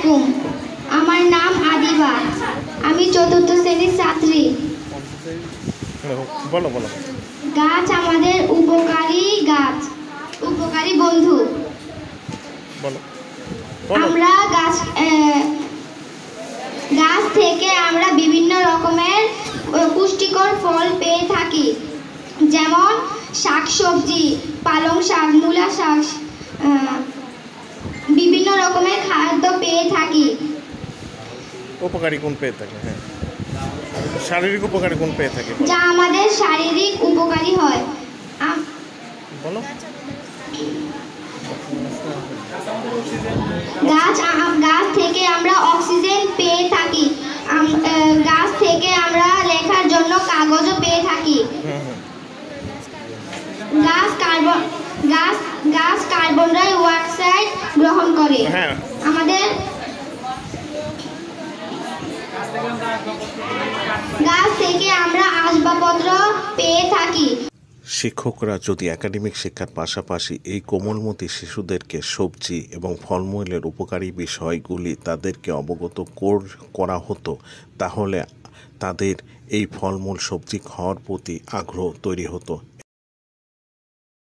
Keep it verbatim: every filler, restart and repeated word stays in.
আলাইকুম, আমার নাম আদিবা, আমি চতুর্থ শ্রেণীর ছাত্রী। বলো বলো গাছ আমাদের উপকারী গাছ উপকারী বন্ধু। বলো আমরা গাছ গাছ থেকে আমরা বিভিন্ন রকমের পুষ্টিকর ফল পেয়ে থাকি, যেমন শাকসবজি, পালং শাক, মূলা শাক, বিভিন্ন রকমের খাদ্য পেয়ে থাকি। উপকারী গুণ পেয়ে থাকে, হ্যাঁ, শারীরিক উপকারী গুণ পেয়ে থাকে, যা আমাদের শারীরিক উপকারী হয়। বলো গাছ গাছ থেকে আমরা অক্সিজেন পেয়ে থাকি, গাছ থেকে আমরা লেখার জন্য কাগজও পেয়ে থাকি। গাছ কার্বন গাছ গাছ কার্বন ডাই অক্সাইড গ্রহণ করে। আমাদের গাছ থেকে আমরা আসবাবপত্র পেয়ে থাকি। শিক্ষকরা যদি একাডেমিক শিক্ষার পাশাপাশি এই কোমলমতি শিশুদেরকে সবজি এবং ফলমূলের উপকারী বিষয়গুলি তাদেরকে অবগত করা হতো, তাহলে তাদের এই ফলমূল সবজি খাওয়ার প্রতি আগ্রহ তৈরি হতো